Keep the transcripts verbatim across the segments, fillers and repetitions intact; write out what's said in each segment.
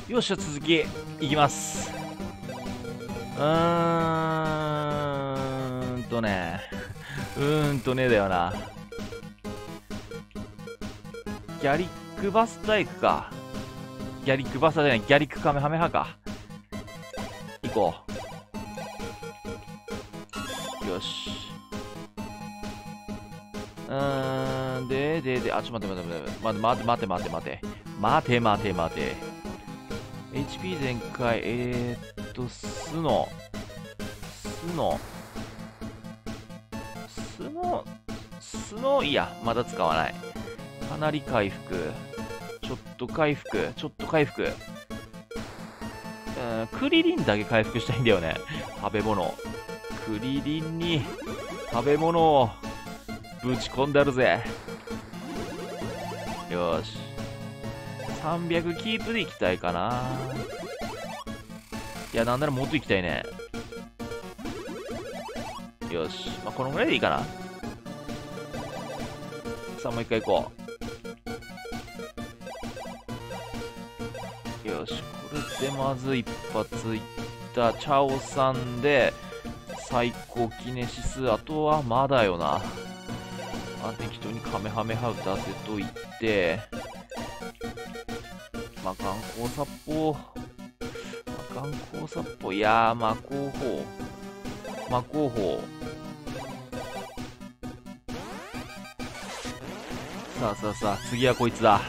よっしゃ、続きいきます。うーんとねうーんとねだよな。ギャリックバスター行くか。ギャリックバスターじゃない、ギャリックカメハメハか。行こう。よし。うーん、で、で、で、あ、ちょっと待って待って待って、待って待って待って待って。待て待て待て。エイチピー 全開、えーっと、スノ。スノ。スノ、スノ、いいや、まだ使わない。かなり回復。ちょっと回復。ちょっと回復。うん、クリリンだけ回復したいんだよね。食べ物。クリリンに食べ物をぶち込んであるぜ。よし。さんびゃくキープでいきたいかな。いや、なんならもっといきたいね。よし。まあ、このぐらいでいいかな。さあ、もう一回行こう。よし。これでまず一発いった。チャオさんで、最高キネシス。あとはまだよな。あ、適当にカメハメハ打たせといて。まあ、観光殺法。まあ、観光殺法。いやー、魔法法。魔法法。さあさあさあ、次はこいつだ。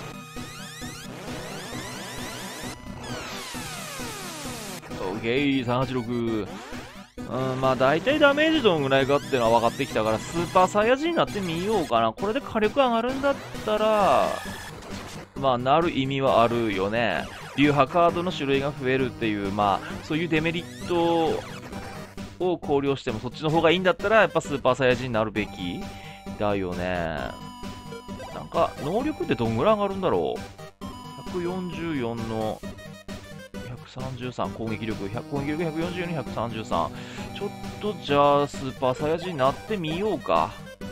オッケー、さんはちろく。うん、まあ大体ダメージどんぐらいかっていうのは分かってきたから、スーパーサイヤ人になってみようかな。これで火力上がるんだったら、まあなる意味はあるよね。流派カードの種類が増えるっていう、まあそういうデメリットを考慮してもそっちの方がいいんだったら、やっぱスーパーサイヤ人になるべきだよね。なんか能力ってどんぐらい上がるんだろう。ひゃくよんじゅうよんのひゃくさんじゅうさん、攻撃力、攻撃力ひゃくよんじゅうよんにひゃくさんじゅうさん。ちょっとじゃあ、スーパーサイヤ人になってみようか。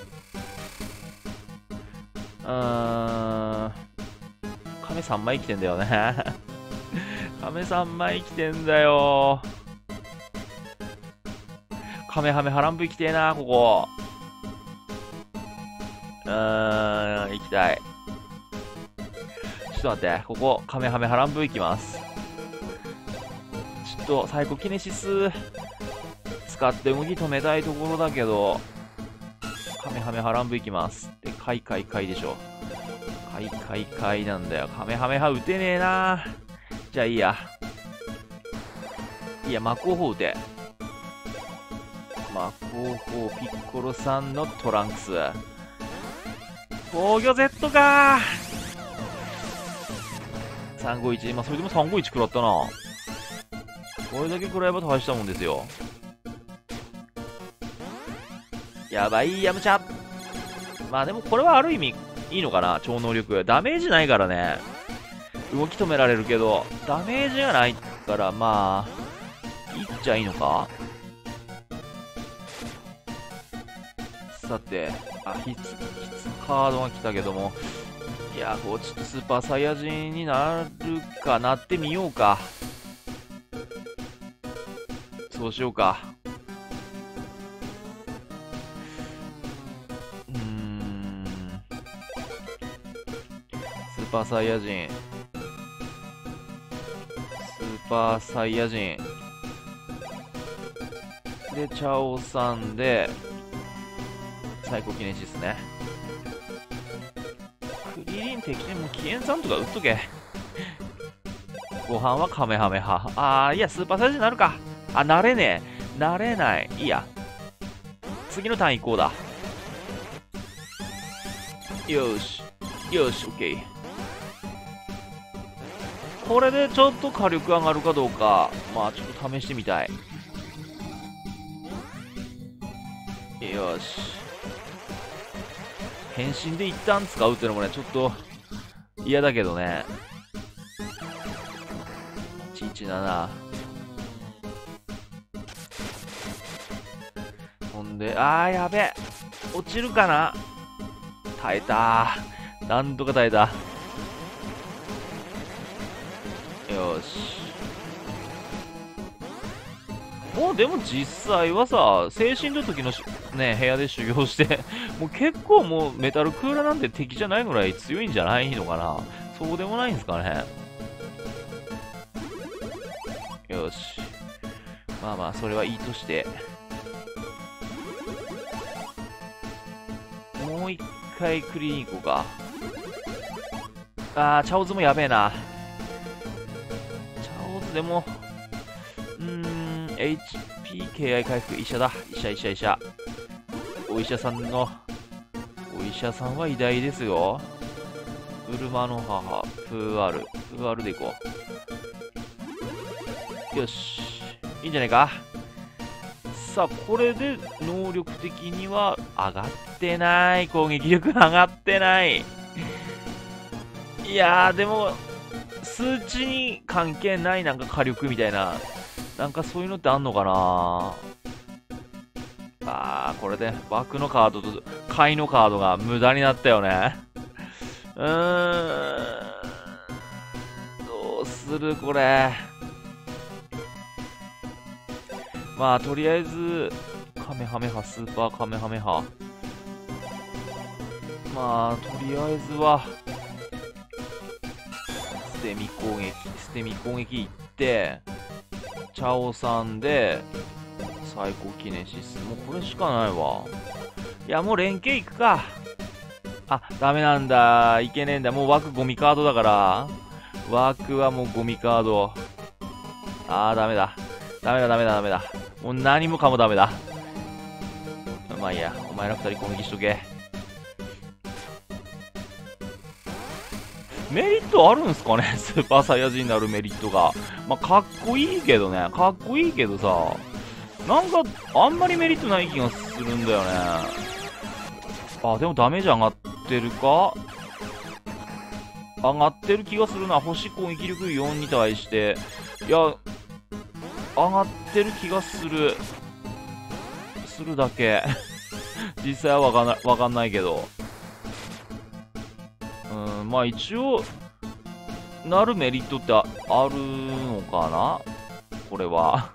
うーん。亀さんまい来てんだよね。亀さんまい来てんだよ。亀ハメ波乱舞行きてえな、ここ。うーん、行きたい。ちょっと待って、ここ、亀ハメ波乱舞行きます。ちょっと、サイコキネシス、使って動き止めたいところだけど、カメハメハ乱舞いきます。で、カイカイカイでしょ。カイカイカイなんだよ。カメハメハ打てねえな。じゃあいいや。いいや、魔法砲打て。魔法砲ピッコロさんのトランクス。防御 Z かー。さんごいち。まあ、それでもさんごいち食らったな。これだけ食らえば大したもんですよ。やばい、やむちゃ。まあでもこれはある意味いいのかな、超能力。ダメージないからね。動き止められるけど、ダメージがないから、まあ、いっちゃいいのか。さて、あ、ひつ、ひつカードが来たけども、いや、こう、ちょっとスーパーサイヤ人になるかなってみようか。そうしようか。スーパーサイヤ人、スーパーサイヤ人で、チャオさんでサイコキネシスね。クリリン敵にもキエンさんとか打っとけ。ご飯はカメハメハ。あー、いや、スーパーサイヤ人になるか。あ、なれねえ。なれない。いいや。次のターン行こうだ。よし。よし、オッケー。これでちょっと火力上がるかどうか、まあちょっと試してみたい。よし。変身で一旦使うっていうのもね、ちょっと嫌だけどね。いちいちなな。ほんで、あーやべえ。落ちるかな。耐えたー。なんとか耐えた。よよし。もうでも実際はさ、精神の時のね、部屋で修行して、もう結構もうメタルクーラなんて敵じゃないぐらい強いんじゃないのかな。そうでもないんですかね。よし。まあまあ、それはいいとして。もう一回クリに行こうか。あー、チャオズもやべえな。チャオズでも、うーん、エイチピー、ケーアイ 回復、医者だ。医者、医者、医者。お医者さんの、お医者さんは偉大ですよ。ウルマの母、プーアル。プーアルでいこう。よし。いいんじゃないか。さあ、これで能力的には上がってない。攻撃力上がってない。いやー、でも、数値に関係ないなんか火力みたいな、なんかそういうのってあんのかな。あー、これでバックのカードと買いのカードが無駄になったよね。うーん、どうするこれ。まあ、とりあえず、カメハメハ、スーパーカメハメハ。まあ、とりあえずは、捨て身攻撃、捨て身攻撃いって、チャオさんで、最高キネシス。もうこれしかないわ。いや、もう連携いくか。あ、ダメなんだ。いけねえんだ。もう枠ゴミカードだから。枠はもうゴミカード。あー、ダメだ。ダメだ、ダメだ、ダメだ。もう何もかもダメだ。まあいいや。お前ら二人攻撃しとけ。メリットあるんすかねスーパーサイヤ人になるメリットが。まあ、かっこいいけどね。かっこいいけどさ。なんか、あんまりメリットない気がするんだよね。あ、でもダメージ上がってるか上がってる気がするな。星攻撃力よんに対して。いや、上がってる気がする。するだけ。実際はわかんない、わかんないけど。うん、まあ一応、なるメリットってあるのかなこれは。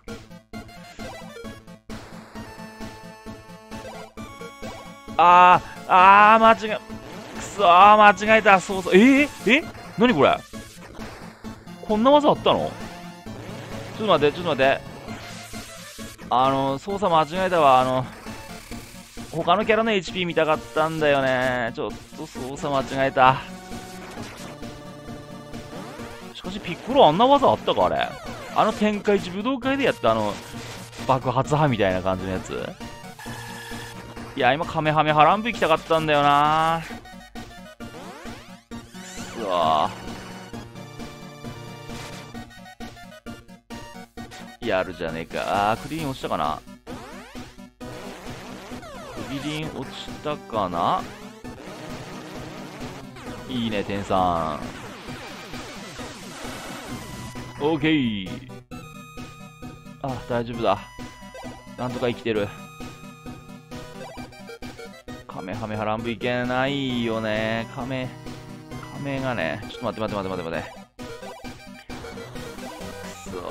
あー、あー、間違え、くそー、間違えた。そうそう。えー、え何これこんな技あったのちょっと待って、ちょっと待って。あの、操作間違えたわ。あの、他のキャラの エイチピー 見たかったんだよね。ちょっと操作間違えた。しかし、ピッコロあんな技あったかあれ。あの天下一武道会でやったあの、爆発派みたいな感じのやつ。いや、今、カメハメハランブ行きたかったんだよな。くそー。やるじゃねえか。あー、クリーン落ちたかな。クリーン落ちたかないいね、天さん。オーケー。あ、大丈夫だ。なんとか生きてる。カメハメハランブいけないよね。カメ、カメがね。ちょっと待って待って待って待って待って。くそ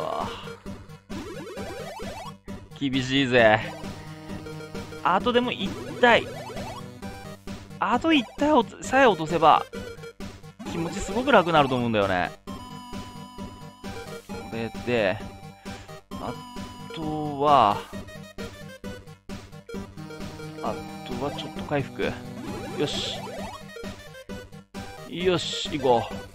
ー。厳しいぜ。あとでもいち体。あといち体をさえ落とせば、気持ちすごく楽になると思うんだよね。これで、あとは、あとはちょっと回復。よし。よし、行こう。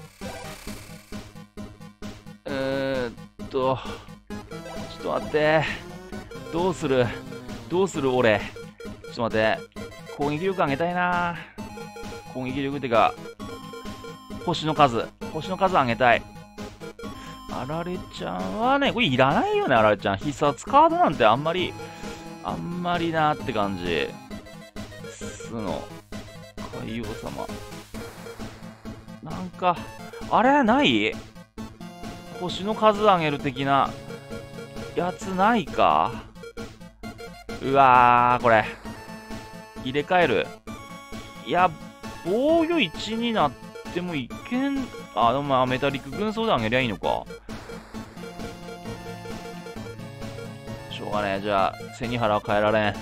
えーっと、ちょっと待って。どうするどうする俺。ちょっと待って。攻撃力上げたいな。攻撃力ってか、星の数。星の数上げたい。あられちゃんはね、これいらないよね、あられちゃん。必殺カードなんてあんまり、あんまりなって感じ。すの、海王様。なんか、あれない星の数上げる的なやつないか。うわー、これ。入れ替える。いや、防御いちになってもいけん。あ、でもまあメタリック軍装で上げりゃいいのか。 しょうがねえ。じゃあ、背に腹は変えられん。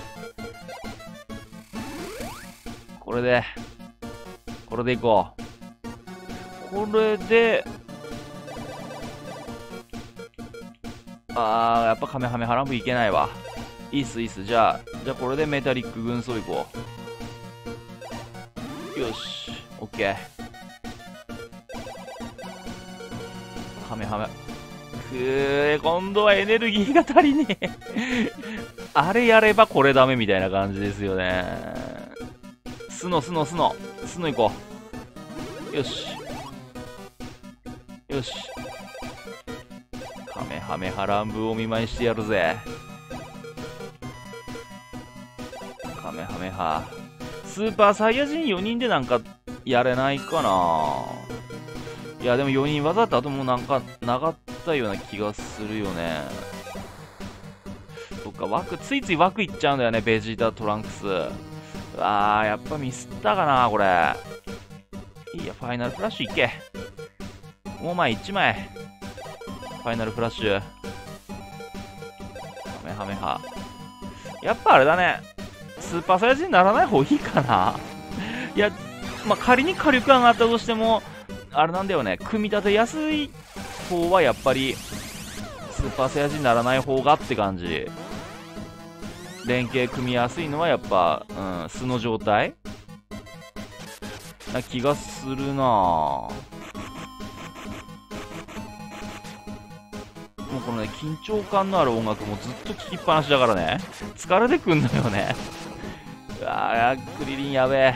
これで、これでいこう。これで、あー、やっぱカメハメハランブいけないわ。いいっす、いいっす。じゃあ、じゃあこれでメタリック軍曹いこう。よし、オッケー。カメハメ。くー、今度はエネルギーが足りねえ。あれやればこれダメみたいな感じですよね。スノ、スノ、スノ。スノいこう。よし。よし。カメハメハランブお見舞いしてやるぜ。カメハメハ。スーパーサイヤ人よにんでなんかやれないかな。いやでもよにん技ってあともうなんかなかったような気がするよね。そっか、枠、ついつい枠いっちゃうんだよね、ベジータ、トランクス。あー、やっぱミスったかな、これ。いいや、ファイナルフラッシュいけ。もう前いちまい。ファイナルフラッシュ。カメハメハ。やっぱあれだね。スーパーサイヤ人にならない方がいいかな。いや、まあ、仮に火力上がったとしても、あれなんだよね。組み立てやすい方はやっぱり、スーパーサイヤ人にならない方がって感じ。連携組みやすいのはやっぱ、うん、素の状態な気がするなぁ。もうこのね、緊張感のある音楽もずっと聴きっぱなしだからね。疲れてくんのよね。うわぁ、クリリンやべえ。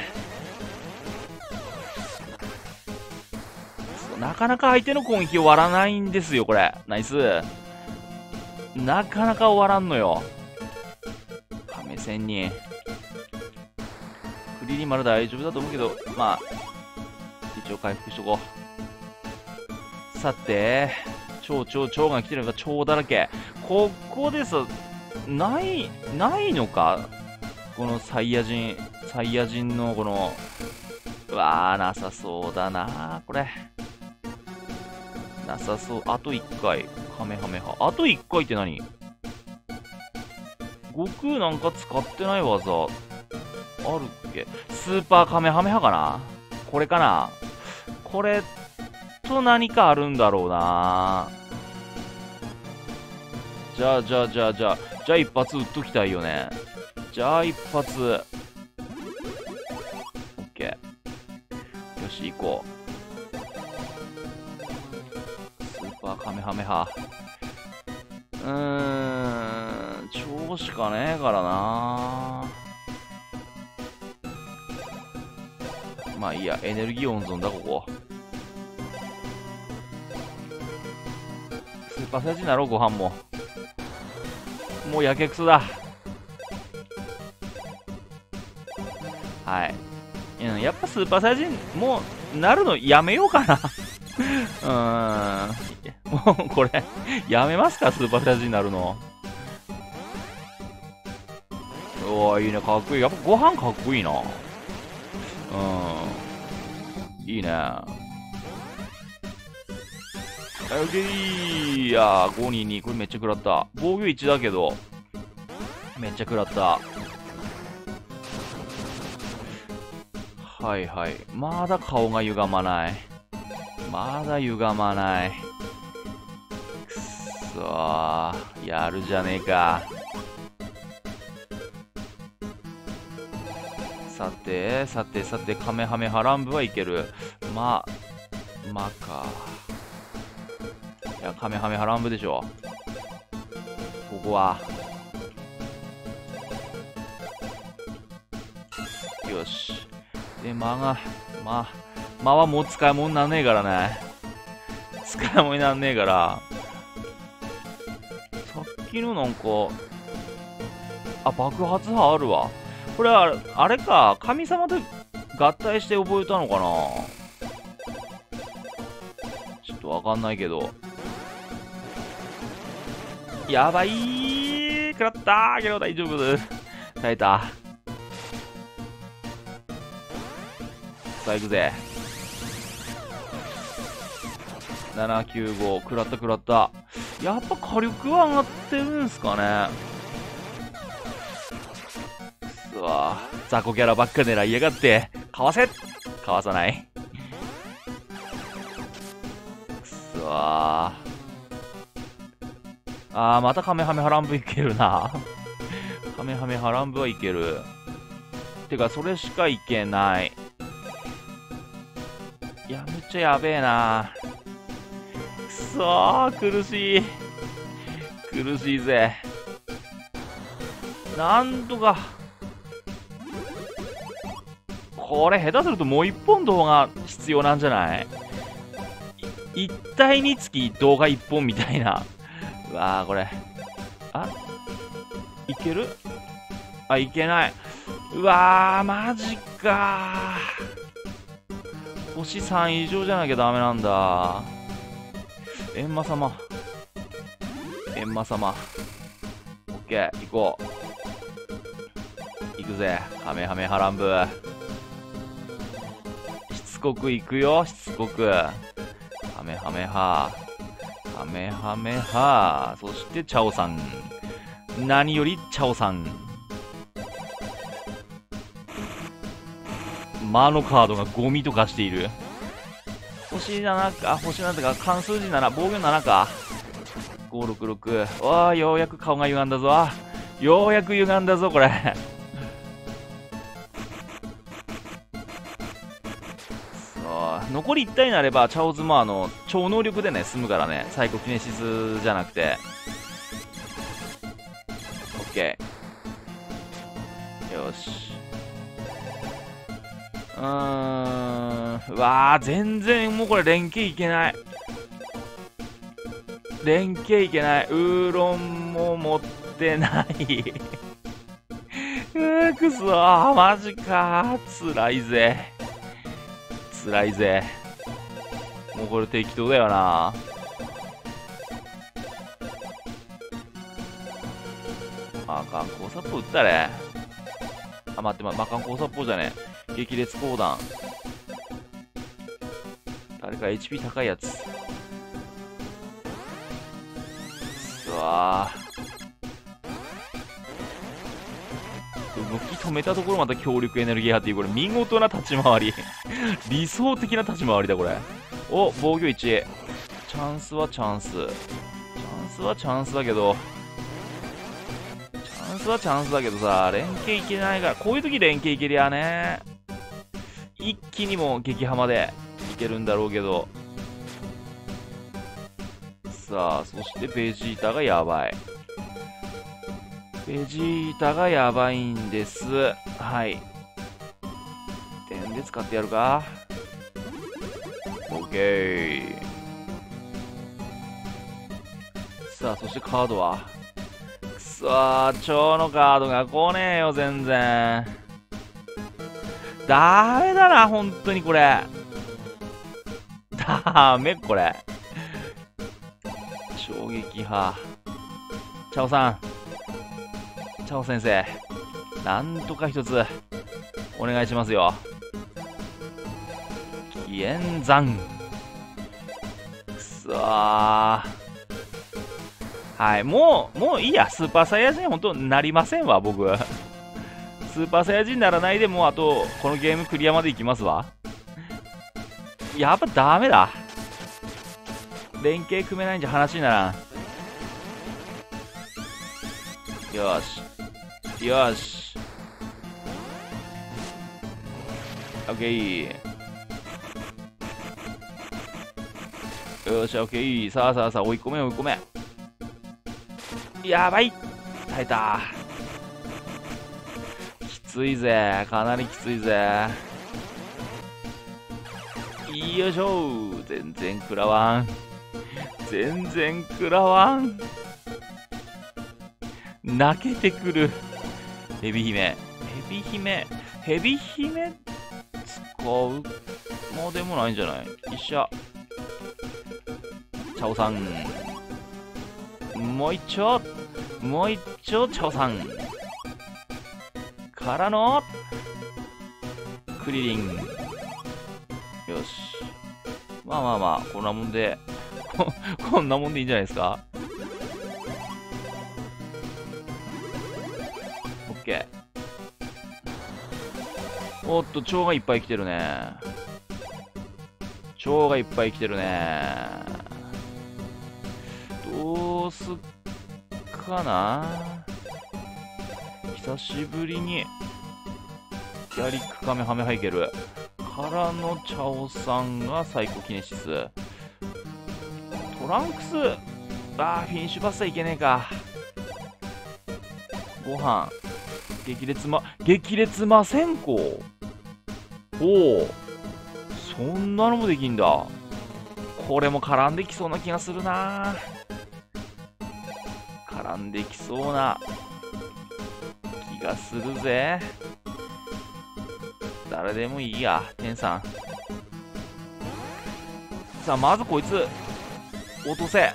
なかなか相手の攻撃終わらないんですよ、これ。ナイス。なかなか終わらんのよ。亀仙人。クリリンまだ大丈夫だと思うけど、まあ、一応回復しとこう。さて、超超超が来てるのが超だらけ。ここでさ、ない、ないのかこのサイヤ人、サイヤ人のこの、うわー、なさそうだなこれ。なさそう。あといっかい。カメハメハ。あといっかいって何？悟空なんか使ってない技、あるっけ？スーパーカメハメハかな？これかな？これと何かあるんだろうな。じゃあ、じゃあ、じゃあ、じゃあ、じゃあ一発撃っときたいよね。じゃあ一発。オッケー。よし、行こう。カメハメハ。うーん、超しかねえからな。まあいいや、エネルギー温存だ、ここ。スーパーサイヤ人になろう、ご飯も。もうやけくそだ。はい。うん、やっぱスーパーサイヤ人、もう、なるのやめようかな。うーん。もうこれ、やめますか、スーパーサイヤ人になるの。おー、いいね、かっこいい。やっぱご飯かっこいいな。うん。いいね。オッケー。いやー、ごにに、これめっちゃ食らった。防御いちだけど、めっちゃ食らった。はいはい。まだ顔が歪まない。まだ歪まない。くそー、やるじゃねえか。さて、さて、さて、カメハメハランブはいける。まあ、まあか。いや、カメハメハランブでしょ。ここは。よし。で、間が、まあ、間はもう使い物になんねえからね。使い物になんねえから。さっきのなんか、あ、爆発波あるわ。これは、あれか、神様と合体して覚えたのかな。ちょっとわかんないけど。やばいー、食らったーけど大丈夫です。耐えた。さあ行くぜ。ななきゅうご、食らった食らった。やっぱ火力は上がってるんすかね。 そー、雑魚キャラばっか狙いやがって。かわせかわさない。くそー。あー、またカメハメハランブいけるな。カメハメハランブはいける。てか、それしかいけない。いや、めっちゃやべえな。くそー、苦しい。苦しいぜ。なんとか。これ下手するともう一本動画必要なんじゃない？一体につき動画一本みたいな。うわー、これ。あ、いける？あ、いけない。うわー、マジかー。星さん以上じゃなきゃダメなんだ。エンマ様。エンマ様。オッケー、行こう。行くぜ、カメハメハランブ。しつこく行くよ、しつこく。カメハメハ。カメハメハ。そして、チャオさん。何より、チャオさん。魔のカードがゴミとかしている。星ななか、星なんてか、関数字なな、防御ななか。ごろくろく。わあ、ようやく顔が歪んだぞ。ようやく歪んだぞ、これ。さあ、残りいち体になれば、チャオズもあの、超能力でね、済むからね。サイコキネシスじゃなくて。オッケー。よし。うーん。うわー、全然もうこれ連携いけない。連携いけない。ウーロンも持ってない。うー、くそー、マジかー。辛いぜ。辛いぜ。もうこれ適当だよな。あ、観光殺法撃ったれ。あ、待って、ま、ま、観光殺法じゃねえ。激烈砲弾。誰か エイチピー 高いやつ。うわー、動き止めたところまた強力エネルギー派っていう、これ見事な立ち回り。理想的な立ち回りだ、これ。お、防御いち。チャンスはチャンス。チャンスはチャンスだけど、チャンスはチャンスだけどさ、連携いけないから、こういう時連携いけりゃね、一気にも激ハマでいけるんだろうけど。さあ、そしてベジータがやばい。ベジータがやばいんです。はい。点で使ってやるか。オッケー。さあ、そしてカードは。くそー、蝶のカードが来ねえよ、全然。ダメだな、本当にこれ。ダメ、これ。衝撃波。チャオさん。チャオ先生。なんとか一つ、お願いしますよ。紀元山。くそー。はい、もう、もういいや。スーパーサイヤ人本当なりませんわ、僕。スーパーサイヤ人ならないでもうあと、このゲームクリアまでいきますわ。やっぱダメだ。連携組めないんじゃ話にならん。よし。よし。オッケー。よし、オッケー。さあさあさあ、追い込め追い込め。やばい。耐えた。きついぜ。かなりきついぜ。よいしょ。全然食らわん。全然食らわん。泣けてくる。ヘビ姫。ヘビ姫。ヘビ姫使うもうでもないんじゃない？一緒。チャオさん。もう一丁。もう一丁、チャオさん。からの、クリリン。よし。まあまあまあ、こんなもんで、こ、こんなもんでいいんじゃないですか？オッケおっと、蝶がいっぱい来てるね。蝶がいっぱい来てるね。どうすっかな。久しぶりに、ギャリックカメハメハいける。からのチャオさんがサイコキネシス。トランクス、あー、フィニッシュバスはいけねえか。ご飯、激烈ま、激烈魔線香。おお、そんなのもできんだ。これも絡んできそうな気がするな。絡んできそうな気がするぜ。誰でもいいや、天さん。さあ、まずこいつ、落とせ。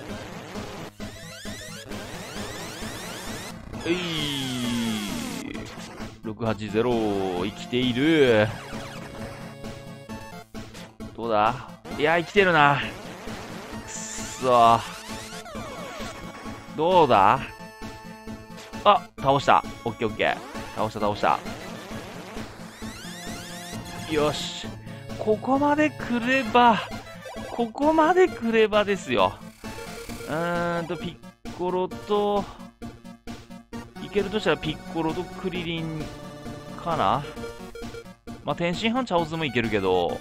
えい、ろくはちゼロ、生きている。どうだ。いや、生きてるな。くっそ。どうだ。あ、倒した。オッケーオッケー。倒した倒した。よし。ここまで来れば、ここまで来ればですよ。うーんと、ピッコロと、いけるとしたらピッコロとクリリンかな。まあ、天津飯チャオズもいけるけど、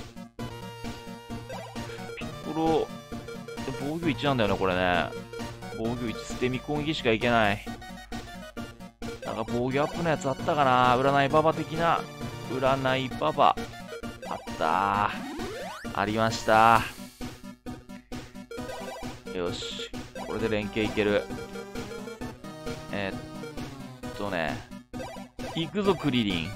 ピッコロ、防御いちなんだよね、これね。防御いち、捨て身攻撃しかいけない。なんか防御アップのやつあったかな。占いババ的な。占いババ。あったー。ありました。よし。これで連携いける。えー、っとね。行くぞ、クリリン。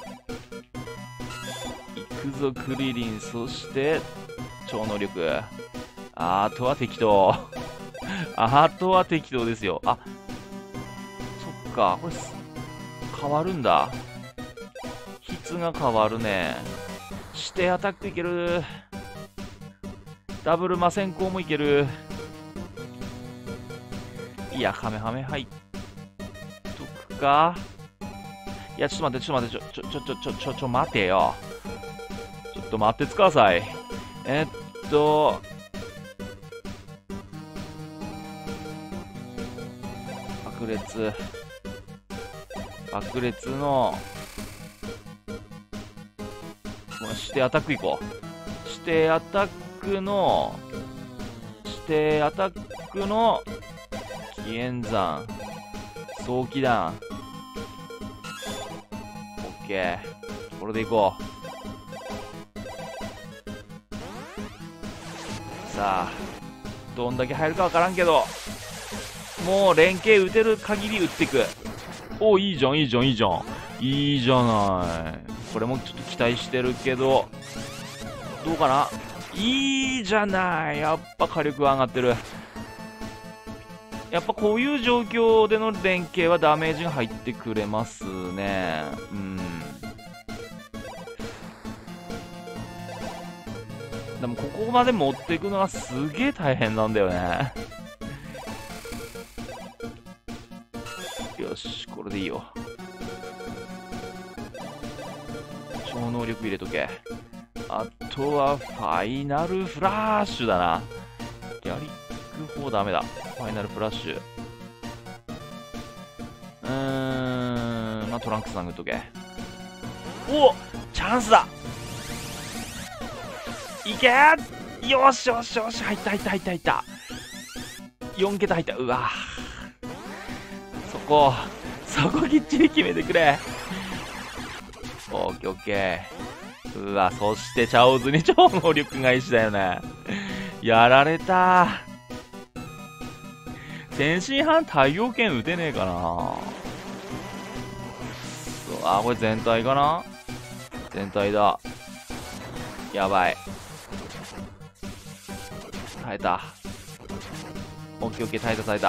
行くぞ、クリリン。そして、超能力。あとは適当。あとは適当ですよ。あ、そっか。これ、変わるんだ。質が変わるね。してアタックいける。ダブル魔先行もいける。いや、カメハメ入っとくか。いや、ちょっと待って、ちょっと待って、ちょ、ちょ、ちょ、ちょ、ちょ、ちょ、待てよ。ちょっと待ってつかさい。えっと、爆裂。爆裂の、してアタックいこう。してアタックの、してアタックの、紀元山、早期弾。オッケー。これでいこう。さあ、どんだけ入るかわからんけど、もう連携打てる限り打っていく。お、いいじゃん、いいじゃん、いいじゃん。いいじゃない。これもちょっと期待してるけど、どうかな。いいじゃない。やっぱ火力が上がってる。やっぱこういう状況での連携はダメージが入ってくれますね。うん。でもここまで持っていくのがすげえ大変なんだよね。よし、これでいいよ。超能力入れとけ。あとはファイナルフラッシュだな。ギャリックフォーダメだ。ファイナルフラッシュ。うーん、まあ、トランクス殴っとけ。お、チャンスだ。いけー。よしよしよし、入った入った入った入った。よん桁入った。うわ、そこそこきっちり決めてくれ。オッケーオッケー。うわ、そしてチャオズに超能力返しだよね。やられた。天津飯太陽剣打てねえかな。あ、これ全体かな。全体だ。やばい。耐えた。オッケーオッケー、耐えた耐えた。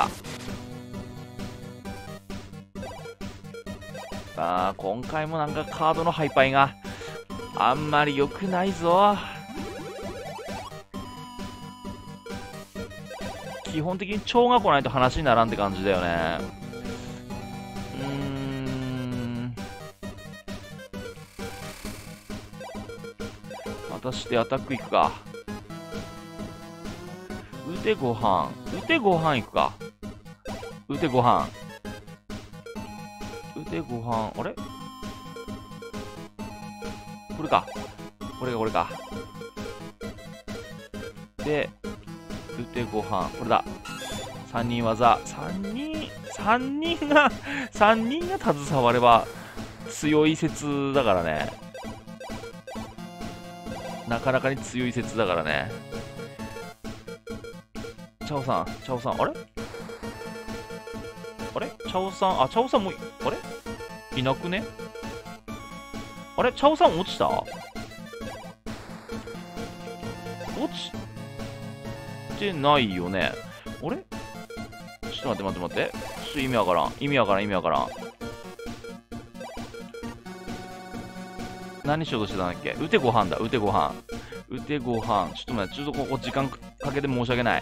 あー、今回もなんかカードのハイパイがあんまり良くないぞ。基本的に蝶が来ないと話にならんって感じだよね。うーん、 渡してアタックいくか。うてご飯。うてご飯いくか。うてご飯。うてご飯。あれこれか。これがこれか。で、うてご飯。これだ。三人技。三人、三人が、三人が携われば強い説だからね。なかなかに強い説だからね。チャオさん、チャオさん、あれあれチャオさん、あ、チャオさんも、あれいなくねあれチャオさん落ちた落ちてないよね。あれちょっと待って待って待って。ちょっと意味わからん。意味わからん、意味わからん。何しようとしてたんだっけ。うてご飯だ、うてご飯。うてご飯。ちょっと待って、ちょっとここ時間かけて申し訳ない。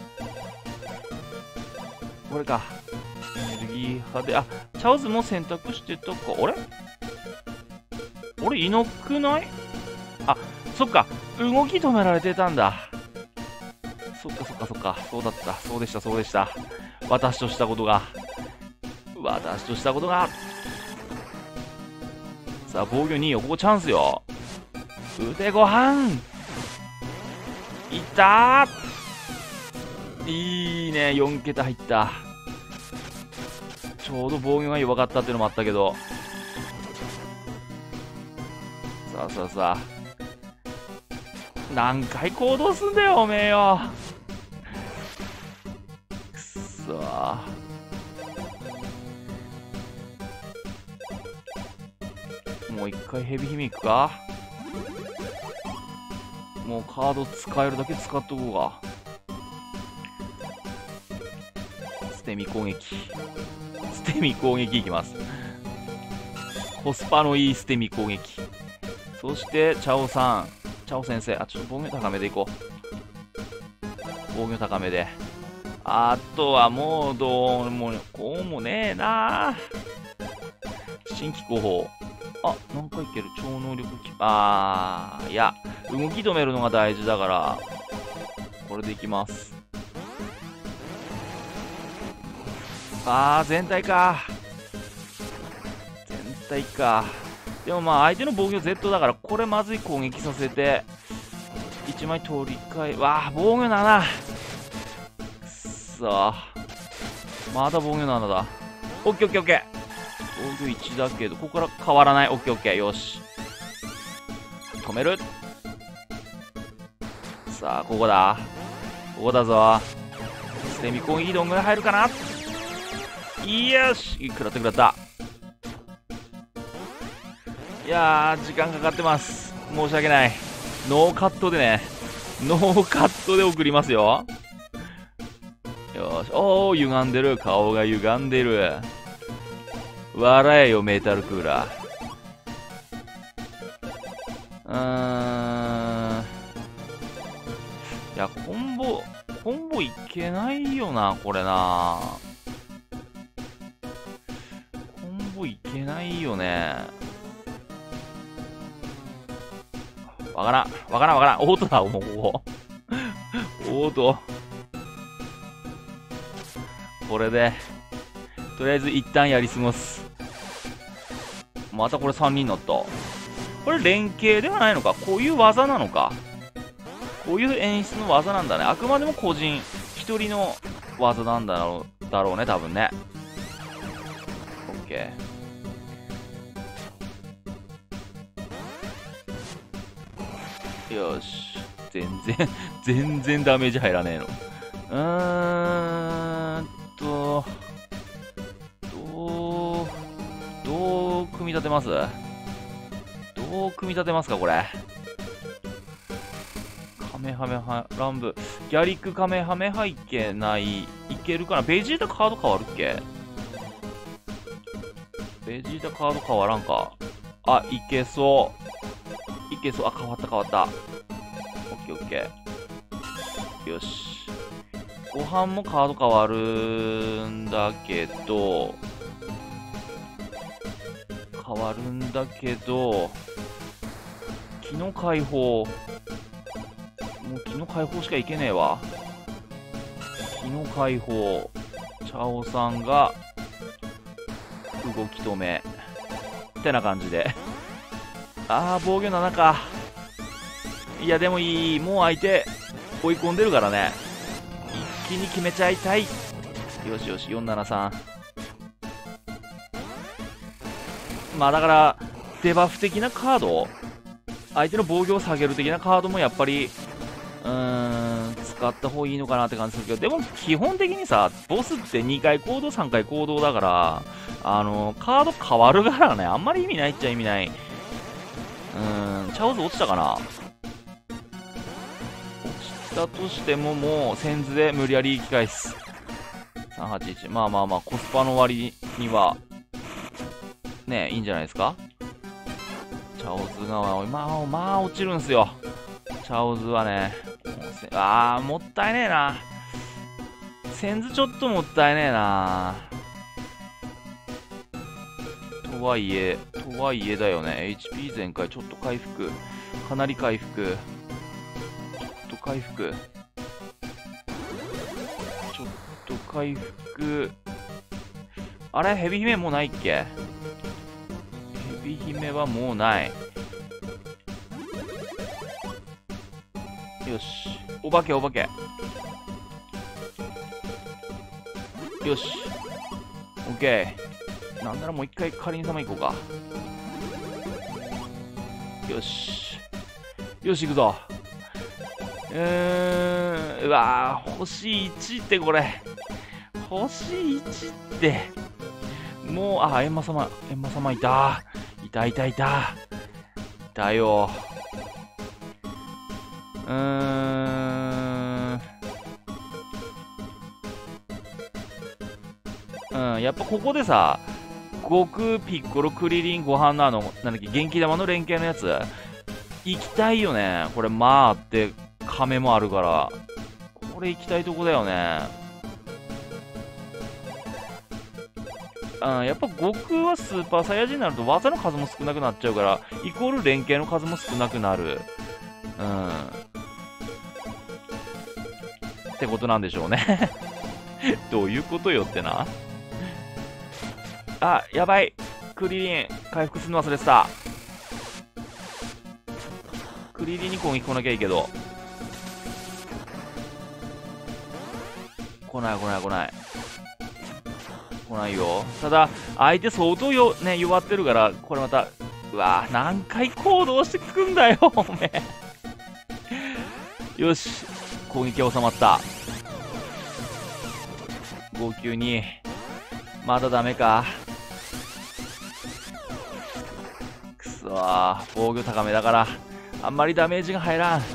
これか。エネルギー派で、あ、チャオズも選択してたか。あれあれいなくない？あ、そっか。動き止められてたんだ。そっかそっかそっか。そうだった。そうでした、そうでした。私としたことが。私としたことが。さあ、防御にいよ。ここチャンスよ。うてご飯いったーいいね。よん桁入った。ちょうど防御が弱かったっていうのもあったけど。さあさあさあ。何回行動すんだよ、おめえよ。くっそー。もう一回ヘビ姫行くか。もうカード使えるだけ使っとこうか。捨て身攻撃。捨て身攻撃いきます。コスパのいい捨て身攻撃。そして、チャオさん。チャオ先生。あ、ちょっと防御高めでいこう。防御高めで。あとはもうどうも、こうもねえな。新規候補。あ、なんかいける。超能力き、あー、いや、動き止めるのが大事だから、これでいきます。あー、全体か。全体か。でもまあ、相手の防御 Z だから、これまずい攻撃させて、いちまい取り替え、わあ、防御なな。くっそー。まだ防御ななだ。オッケーオッケーオッケー。防御いちだけど、ここから変わらない。オッケーオッケー。よし。止める。さあ、ここだ。ここだぞ。捨て身攻撃どんぐらい入るかな。よし。食らった食らった。いやー、時間かかってます。申し訳ない。ノーカットでね。ノーカットで送りますよ。よし。おー、歪んでる。顔が歪んでる。笑えよ、メタルクーラー。うーん。いや、コンボ、コンボいけないよな、これな。コンボいけないよね。わからん。わからんわからん。オートだ、もうここ。オート。これで、とりあえず一旦やり過ごす。またこれさんにんになった。これ連携ではないのか。こういう技なのか。こういう演出の技なんだね。あくまでも個人、一人の技なんだろう、だろうね、多分ね。オッケー。よし。全然、全然ダメージ入らねえの。うーんと、どう、どう組み立てます？どう組み立てますか、これ。カメハメハ、乱舞。ギャリックカメハメハいけない。いけるかな。ベジータカード変わるっけ？ベジータカード変わらんか。あ、いけそう。いけそう。あ、変わった変わった。オッケーオッケー。よし。ご飯もカード変わるんだけど、変わるんだけど、気の解放。 もう気の解放しかいけねえわ。気の解放。チャオさんが動き止めってな感じで。ああ、防御ななか。いやでもいい、もう相手追い込んでるからね、一気に決めちゃいたい。よしよし、よんななさん。まあだからデバフ的なカード、相手の防御を下げる的なカードもやっぱりうーん使った方がいいのかなって感じするけど、でも基本的にさ、ボスってにかい行動さんかい行動だから、あのカード変わるからね、あんまり意味ないっちゃ意味ない。うーん、チャオズ落ちたかな。落ちたとしてももうセンズで無理やり引き返す。さんはちいち、まあまあまあコスパの割にはね、いいんじゃないですか。チャオズがまあまあ落ちるんすよ、チャオズはね。あー、もったいねえな、センズちょっともったいねえな。とはいえとはいえだよね。 エイチピー 全開、ちょっと回復、かなり回復、ちょっと回復、ちょっと回復。あれ、ヘビ姫もうないっけ。ヘビ姫はもうない。よし、お化けお化け、よし、オッケー。なんならもう一回かりん様行こうか。よしよし、行くぞ。うーん、うわー、星いちってこれ、星いちってもう、あ、エンマ様、エンマ様いたいたいたいたいたよ。うーん、うん、やっぱここでさ、悟空、ピッコロ、クリリン、ご飯のあの、なんだっけ、元気玉の連携のやつ、行きたいよね。これ、まああって、亀もあるから、これ行きたいとこだよね。うん、やっぱ悟空はスーパーサイヤ人になると技の数も少なくなっちゃうから、イコール連携の数も少なくなる。うん。ってことなんでしょうね。どういうことよってな。あ、やばい。クリリン、回復するの忘れてた。クリリンに攻撃来なきゃいいけど。来ない来ない来ない。来ないよ。ただ、相手相当よ、ね、弱ってるから、これまた、うわぁ、何回行動してくんだよ、おめえ。よし、攻撃は収まった。ごきゅうに、まだダメか。くそー、防御高めだから、あんまりダメージが入らん。く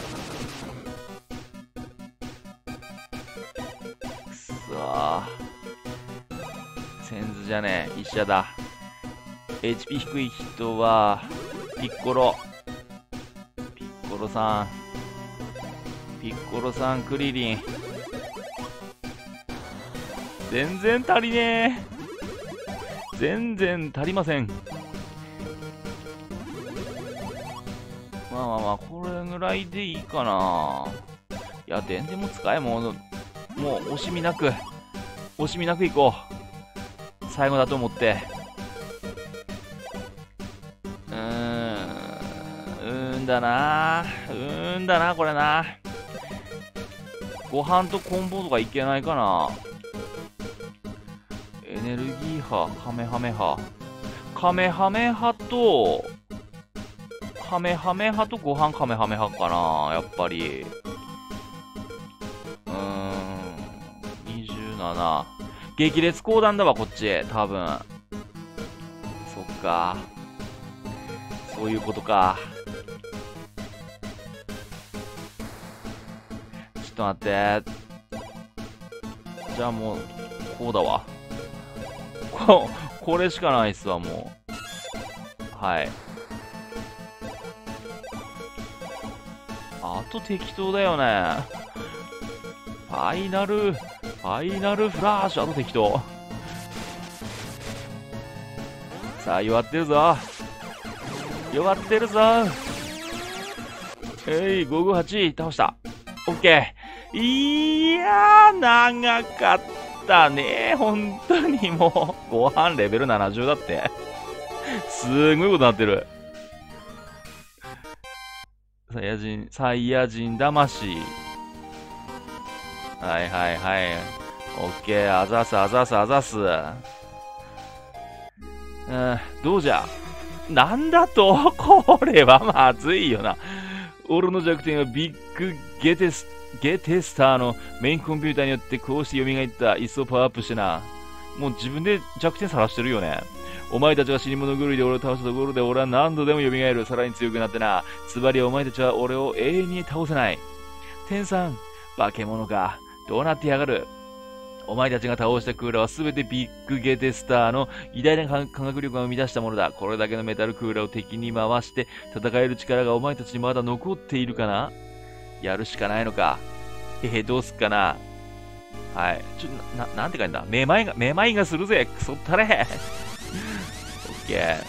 そー。センズじゃねえ、医者だ。エイチピー 低い人は、ピッコロ。ピッコロさん。ピッコロさん、クリリン。全然足りねえ。全然足りません。まあまあまあ、これぐらいでいいかな。いや、電電も使え、もう、もう惜しみなく、惜しみなくいこう。最後だと思って。うーん、うーんだな、うーんだな、これな。ご飯とコンボとかいけないかな。エネルギー波、カメハメ波。カメハメ波と、カメハメ波とご飯カメハメ波かな、やっぱり。うーん、にじゅうなな。激烈講談だわ、こっち。多分。そっか。そういうことか。ちょっと待って。じゃあもう、こうだわ。こ、これしかないっすわ、もう。はい。あと適当だよね。ファイナル、ファイナルフラッシュ、あと適当。さあ、弱ってるぞ。弱ってるぞ。えい、ごごはち、倒した。 オッケー。いやー、長かったね。本当にもう、後半レベルななじゅうだって。すーごいことになってる。サイヤ人、サイヤ人魂。はいはいはい。オッケー、あざすあざすあざす。うん、どうじゃ。なんだとこれはまずいよな。俺の弱点はビッグゲテス、ゲテスターのメインコンピューターによってこうして蘇った。一層パワーアップしてな。もう自分で弱点さらしてるよね。お前たちが死に物狂いで俺を倒したところで俺は何度でも蘇る。さらに強くなってな。つまりお前たちは俺を永遠に倒せない。天さん、化け物か。どうなってやがる。お前たちが倒したクーラーはすべてビッグゲテスターの偉大な科学力が生み出したものだ。これだけのメタルクーラーを敵に回して戦える力がお前たちにまだ残っているかな。やるしかないのか。へへ、どうすっかな。はい。ちょ、な、なんて書いてんだ。めまいが、めまいがするぜ。くそったれ。オッケー。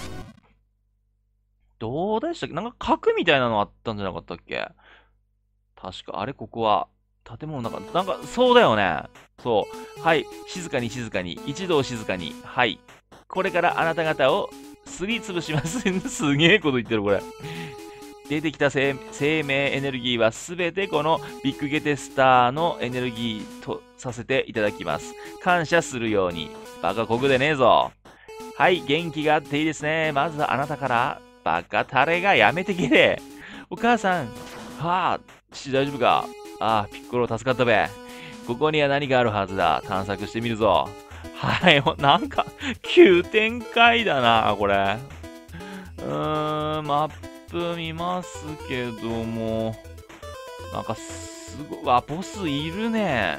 どうでしたっけ。なんか核みたいなのあったんじゃなかったっけ。確か、あれ、ここは。建物の中、なんか、そうだよね。そう。はい。静かに静かに。一度静かに。はい。これからあなた方をすりつぶします。すげえこと言ってる、これ。出てきた生命エネルギーはすべてこのビッグゲテスターのエネルギーとさせていただきます。感謝するように。バカこぐでねえぞ。はい。元気があっていいですね。まずはあなたから。バカタレがやめてけれ。お母さん。はあ、父大丈夫か。ああ、ピッコロ助かったべ。ここには何があるはずだ。探索してみるぞ。はい、なんか、急展開だな、これ。うーん、マップ見ますけども、なんかすごい、わ、ボスいるね。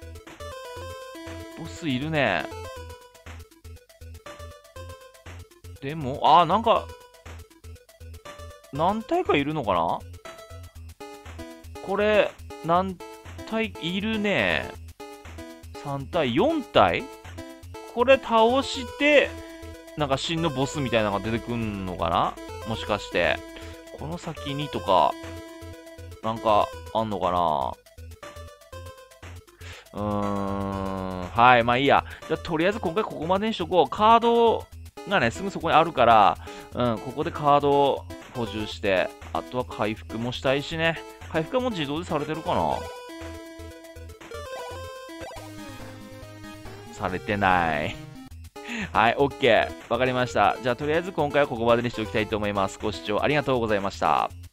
ボスいるね。でも、あ、なんか、何体かいるのかな。これ、何体いるね。さん体、よん体これ倒して、なんか真のボスみたいなのが出てくんのかなもしかして。この先にとか、なんかあんのかな。うーん。はい、まあいいや。じゃあとりあえず今回ここまでにしとこう。カードがね、すぐそこにあるから、うん、ここでカードを補充して、あとは回復もしたいしね。回復はもう自動でされてるかな。されてない。はい、OK。わかりました。じゃあ、とりあえず今回はここまでにしておきたいと思います。ご視聴ありがとうございました。